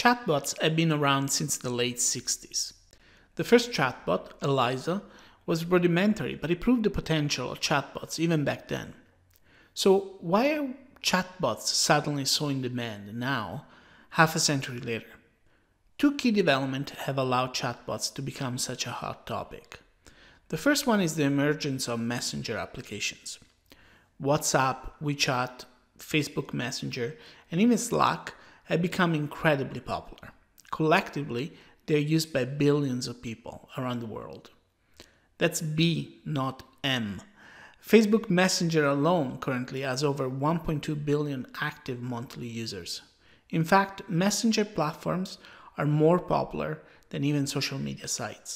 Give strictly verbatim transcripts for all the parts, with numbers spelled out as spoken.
Chatbots have been around since the late sixties. The first chatbot, Eliza, was rudimentary, but it proved the potential of chatbots even back then. So why are chatbots suddenly so in demand now, half a century later? Two key developments have allowed chatbots to become such a hot topic. The first one is the emergence of messenger applications. WhatsApp, WeChat, Facebook Messenger, and even Slack have become incredibly popular. Collectively, they're used by billions of people around the world. That's B, not M. Facebook Messenger alone currently has over one point two billion active monthly users. In fact, messenger platforms are more popular than even social media sites.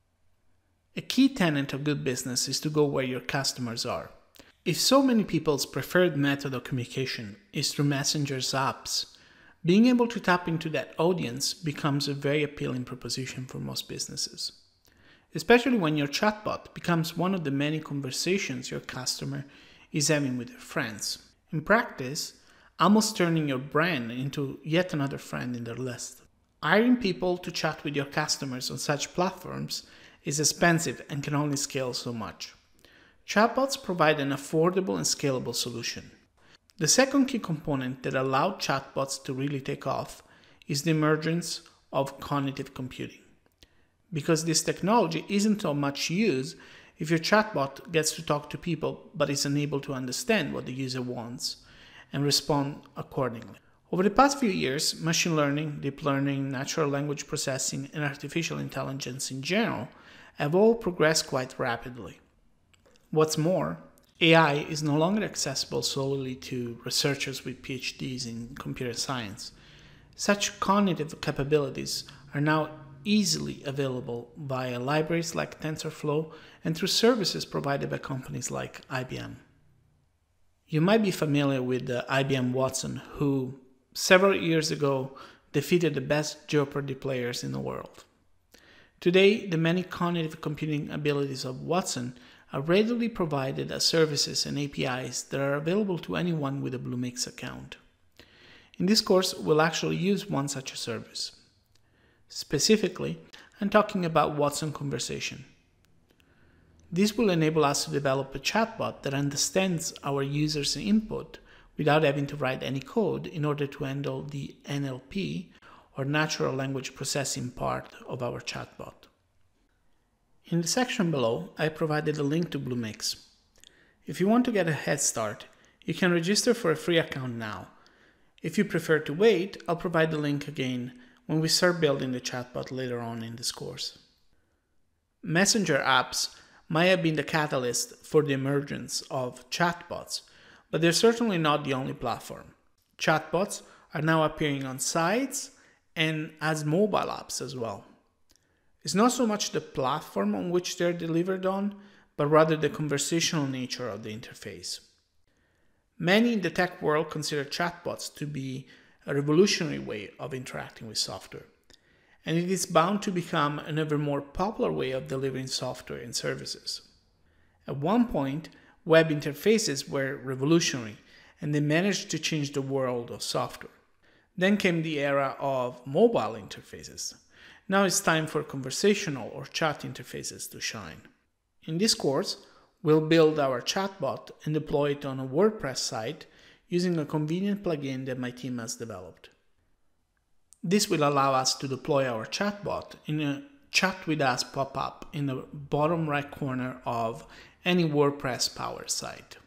A key tenet of good business is to go where your customers are. If so many people's preferred method of communication is through Messenger's apps, being able to tap into that audience becomes a very appealing proposition for most businesses. Especially when your chatbot becomes one of the many conversations your customer is having with their friends. In practice, almost turning your brand into yet another friend in their list. Hiring people to chat with your customers on such platforms is expensive and can only scale so much. Chatbots provide an affordable and scalable solution. The second key component that allowed chatbots to really take off is the emergence of cognitive computing. Because this technology isn't of much use if your chatbot gets to talk to people but is unable to understand what the user wants and respond accordingly. Over the past few years, machine learning, deep learning, natural language processing, and artificial intelligence in general have all progressed quite rapidly. What's more, A I is no longer accessible solely to researchers with P H Ds in computer science. Such cognitive capabilities are now easily available via libraries like TensorFlow and through services provided by companies like I B M. You might be familiar with the I B M Watson, who several years ago defeated the best Jeopardy players in the world. Today, the many cognitive computing abilities of Watson are readily provided as services and A P Is that are available to anyone with a Bluemix account. In this course, we'll actually use one such a service. Specifically, I'm talking about Watson Conversation. This will enable us to develop a chatbot that understands our users' input without having to write any code in order to handle the N L P, or natural language processing part of our chatbot. In the section below, I provided a link to Bluemix. If you want to get a head start, you can register for a free account now. If you prefer to wait, I'll provide the link again when we start building the chatbot later on in this course. Messenger apps might have been the catalyst for the emergence of chatbots, but they're certainly not the only platform. Chatbots are now appearing on sites and as mobile apps as well. It's not so much the platform on which they're delivered on, but rather the conversational nature of the interface. Many in the tech world consider chatbots to be a revolutionary way of interacting with software, and it is bound to become an ever more popular way of delivering software and services. At one point, web interfaces were revolutionary, and they managed to change the world of software. Then came the era of mobile interfaces. Now it's time for conversational or chat interfaces to shine. In this course, we'll build our chatbot and deploy it on a WordPress site using a convenient plugin that my team has developed. This will allow us to deploy our chatbot in a Chat with Us pop-up in the bottom right corner of any WordPress powered site.